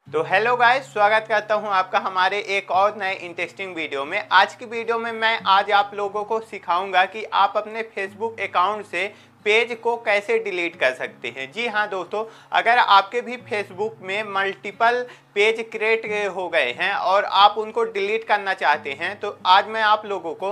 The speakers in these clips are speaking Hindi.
तो हेलो गाइस, स्वागत करता हूं आपका हमारे एक और नए इंटरेस्टिंग वीडियो में। आज की वीडियो में मैं आज आप लोगों को सिखाऊंगा कि आप अपने फेसबुक अकाउंट से पेज को कैसे डिलीट कर सकते हैं। जी हाँ दोस्तों, अगर आपके भी फेसबुक में मल्टीपल पेज क्रिएट हो गए हैं और आप उनको डिलीट करना चाहते हैं तो आज मैं आप लोगों को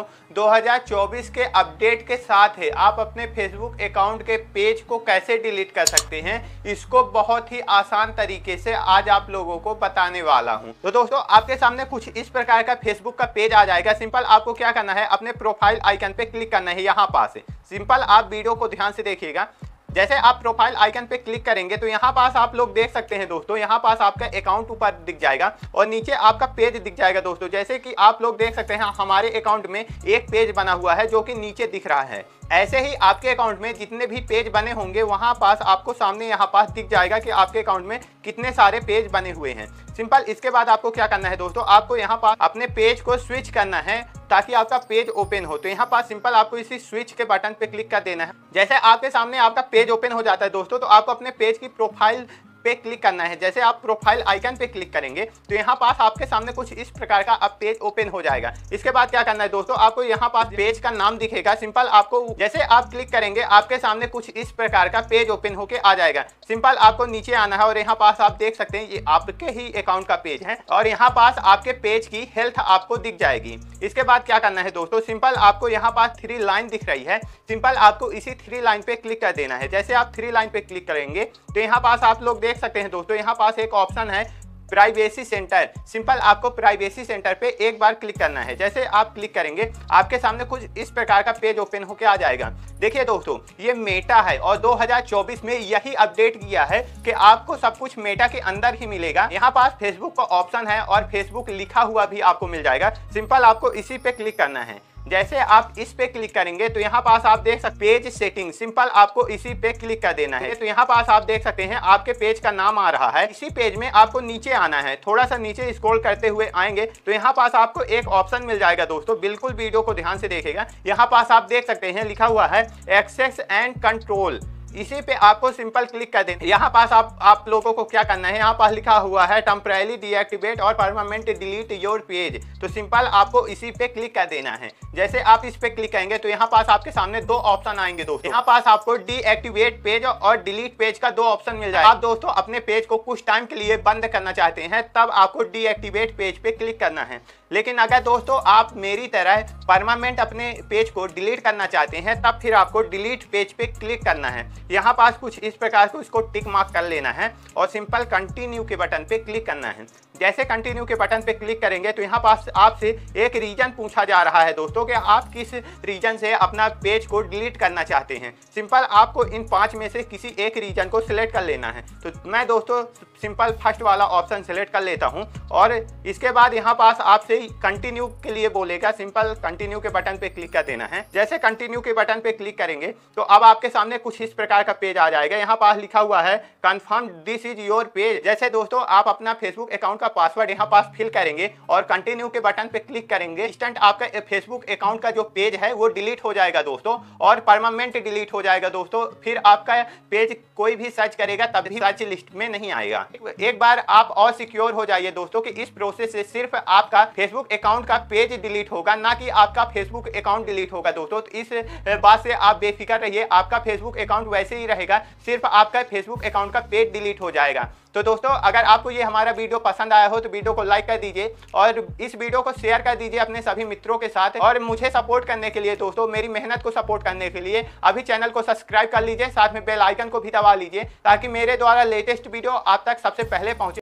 2024 के अपडेट के साथ है आप अपने फेसबुक अकाउंट के पेज को कैसे डिलीट कर सकते हैं, इसको बहुत ही आसान तरीके से आज आप लोगों को बताने वाला हूं। तो दोस्तों, आपके सामने कुछ इस प्रकार का फेसबुक का पेज आ जाएगा। सिंपल आपको क्या करना है, अपने प्रोफाइल आइकन पे क्लिक करना है। यहाँ पास है, सिंपल आप वीडियो को ध्यान से देखिएगा। जैसे आप प्रोफाइल आइकन पे क्लिक करेंगे तो यहाँ पास आप लोग देख सकते हैं दोस्तों, यहाँ पास आपका अकाउंट ऊपर दिख जाएगा और नीचे आपका पेज दिख जाएगा दोस्तों। जैसे कि आप लोग देख सकते हैं हमारे अकाउंट में एक पेज बना हुआ है जो कि नीचे दिख रहा है। ऐसे ही आपके अकाउंट में जितने भी पेज बने होंगे वहां पास आपको सामने यहाँ पास दिख जाएगा कि आपके अकाउंट में कितने सारे पेज बने हुए हैं। सिंपल इसके बाद आपको क्या करना है दोस्तों, आपको यहाँ पास अपने पेज को स्विच करना है ताकि आपका पेज ओपन हो। तो यहाँ पास सिंपल आपको इसी स्विच के बटन पे क्लिक कर देना है। जैसे आपके सामने आपका पेज ओपन हो जाता है दोस्तों, तो आपको अपने पेज की प्रोफाइल पे क्लिक करना है। जैसे आप प्रोफाइल आइकन पे क्लिक करेंगे तो यहाँ पास आपके सामने कुछ इस प्रकार का अब पेज ओपन हो जाएगा। इसके बाद क्या करना है दोस्तों, आपको यहाँ पास पेज का नाम दिखेगा। सिंपल आपको जैसे आप क्लिक करेंगे आपके सामने कुछ इस प्रकार का पेज ओपन होके आ जाएगा। सिंपल आपको नीचे आना है और यहाँ पास आप देख सकते हैं ये आपके ही अकाउंट का पेज है और यहाँ पास आपके पेज की हेल्थ आपको दिख जाएगी। इसके बाद क्या करना है दोस्तों, सिंपल आपको यहाँ पास 3 लाइन दिख रही है। सिंपल आपको इसी 3 लाइन पे क्लिक कर देना है। जैसे आप 3 लाइन पे क्लिक करेंगे तो यहाँ पास आप लोग देख सकते हैं दोस्तों, यहाँ पास एक ऑप्शन है प्राइवेसी सेंटर। सिंपल आपको प्राइवेसी सेंटर पे एक बार क्लिक करना है। जैसे आप क्लिक करेंगे आपके सामने कुछ इस प्रकार का पेज ओपन होके आ जाएगा। देखिए दोस्तों, ये मेटा है और 2024 में यही अपडेट किया है कि आपको सब कुछ मेटा के अंदर ही मिलेगा। यहाँ पास फेसबुक का ऑप्शन है और फेसबुक लिखा हुआ भी आपको मिल जाएगा। सिंपल आपको इसी पे क्लिक करना है। जैसे आप इस पे क्लिक करेंगे तो यहाँ पास आप देख सकते पेज सेटिंग, सिंपल आपको इसी पे क्लिक कर देना है। तो यहाँ पास आप देख सकते हैं आपके पेज का नाम आ रहा है। इसी पेज में आपको नीचे आना है, थोड़ा सा नीचे स्क्रॉल करते हुए आएंगे तो यहाँ पास आपको एक ऑप्शन मिल जाएगा दोस्तों। बिल्कुल वीडियो को ध्यान से देखिएगा। यहाँ पास आप देख सकते हैं लिखा हुआ है एक्सेस एंड कंट्रोल। इसी पे आपको सिंपल क्लिक कर देना। यहाँ पास आप लोगों को क्या करना है, यहाँ पास लिखा हुआ है टेम्परेरी डीएक्टिवेट और परमानेंट डिलीट योर पेज। तो सिंपल आपको इसी पे क्लिक कर देना है। जैसे आप इस पे क्लिक करेंगे तो यहाँ पास आपके सामने 2 ऑप्शन आएंगे दोस्तों। यहाँ पास आपको डीएक्टिवेट पेज और डिलीट पेज का 2 ऑप्शन मिल जाएगा। आप दोस्तों अपने पेज को कुछ टाइम के लिए बंद करना चाहते हैं तब आपको डीएक्टिवेट पेज पे क्लिक करना है। लेकिन अगर दोस्तों आप मेरी तरह परमानेंट अपने पेज को डिलीट करना चाहते हैं तब फिर आपको डिलीट पेज पे क्लिक करना है। यहाँ पास कुछ इस प्रकार को इसको टिक मार्क कर लेना है और सिंपल कंटिन्यू के बटन पे क्लिक करना है। जैसे कंटिन्यू के बटन पे क्लिक करेंगे तो यहाँ पास आपसे एक रीजन पूछा जा रहा है दोस्तों कि आप किस रीजन से अपना पेज को डिलीट करना चाहते हैं। सिंपल आपको इन 5 में से किसी एक रीजन को सिलेक्ट कर लेना है। तो मैं दोस्तों सिंपल फर्स्ट वाला ऑप्शन सिलेक्ट कर लेता हूं और इसके बाद यहाँ पास आपसे कंटिन्यू के लिए बोलेगा। सिंपल कंटिन्यू के बटन पे क्लिक कर देना है। जैसे कंटिन्यू के बटन पे क्लिक करेंगे तो अब आपके सामने कुछ इस प्रकार का पेज आ जाएगा। यहाँ पास लिखा हुआ है confirm this is your page. जैसे दोस्तों आप अपना फेसबुक अकाउंट का पासवर्ड यहाँ पास फिल करेंगे और कंटिन्यू के बटन पे क्लिक करेंगे, इंस्टेंट आपका फेसबुक अकाउंट का जो पेज है वो डिलीट हो जाएगा दोस्तों और परमानेंट डिलीट हो जाएगा दोस्तों। फिर आपका पेज कोई भी सर्च करेगा तब भी सर्च लिस्ट में नहीं आएगा। एक बार आप और सिक्योर हो जाइए दोस्तों कि इस प्रोसेस से सिर्फ आपका फेसबुक अकाउंट का पेज डिलीट होगा, ना कि आपका फेसबुक अकाउंट डिलीट होगा दोस्तों। तो इस बात से आप बेफिक्र रहिए, आपका फेसबुक अकाउंट वैसे ही रहेगा, सिर्फ आपका फेसबुक अकाउंट का पेज डिलीट हो जाएगा। तो दोस्तों अगर आपको ये हमारा वीडियो पसंद आया हो तो वीडियो को लाइक कर दीजिए और इस वीडियो को शेयर कर दीजिए अपने सभी मित्रों के साथ। और मुझे सपोर्ट करने के लिए दोस्तों, मेरी मेहनत को सपोर्ट करने के लिए अभी चैनल को सब्सक्राइब कर लीजिए, साथ में बेल आइकन को भी दबा लीजिए ताकि मेरे द्वारा लेटेस्ट वीडियो आप तक सबसे पहले पहुंचे।